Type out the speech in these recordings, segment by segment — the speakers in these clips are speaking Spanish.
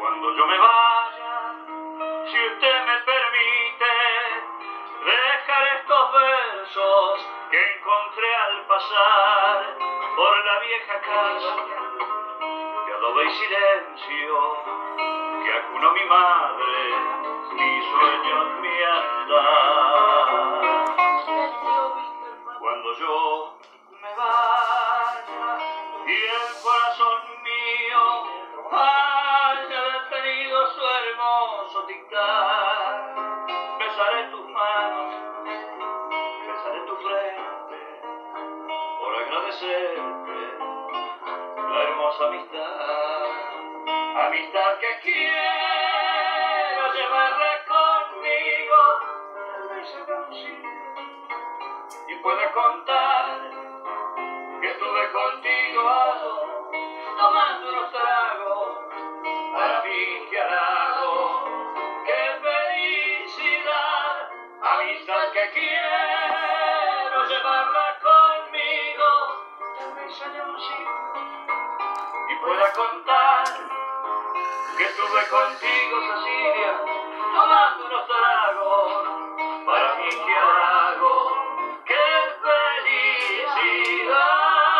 Cuando yo me vaya, si usted me permite, dejar estos versos que encontré al pasar por la vieja casa de adobe y silencio que acunó mi madre, mis sueños, mi andar. Cuando yo me vaya y el corazón mío haya detenido su hermoso dictar, besaré tus manos, besaré tu frente, por agradecerte la hermosa amistad, amistad que quiero llevarla conmigo, tal vez haga un sitio y pueda contar que estuve contigo tomando unos tragos, para mí que halago, qué felicidad, amistad que quiero llevarla conmigo, tal vez haya un sitio y pueda contar que estuve contigo, Cecilia, tomando unos tragos, para mí que halago, qué felicidad.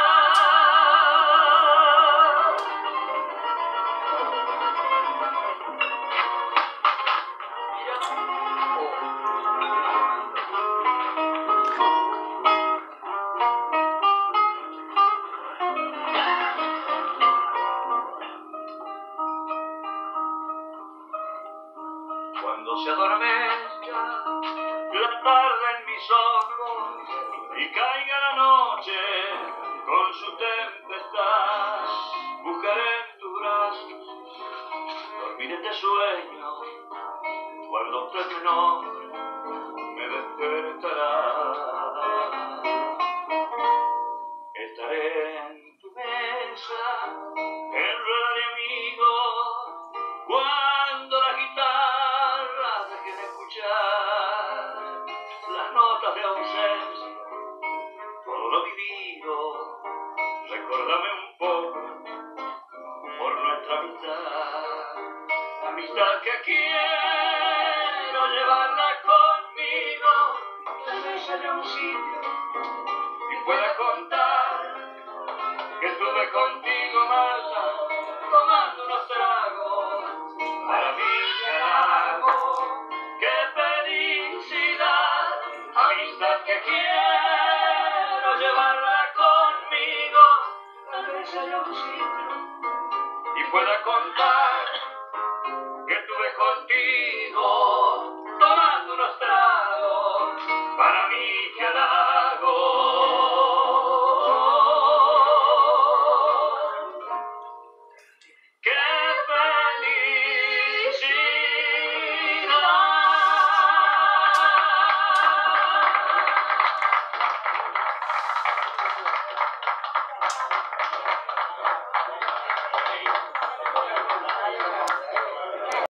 Cuando se adormezca la tarde en mis ojos y caiga la noche con su tempestad, buscaré en tus brazos dormir este sueño. Cuando usted me nombre, me despertará. Estaré en tu mesa, en rueda de amigos, cuando la guitarra deje de escuchar las notas de ausencia, todo lo vivido, recordame un poco por nuestra amistad, amistad que quiero llevarla conmigo, tal vez haya un sitio y pueda contar que estuve contigo, Marta, tomando unos tragos, para mí que halago, qué felicidad, amistad que quiero llevarla conmigo, tal vez haya un sitio y pueda contar que estuve contigo.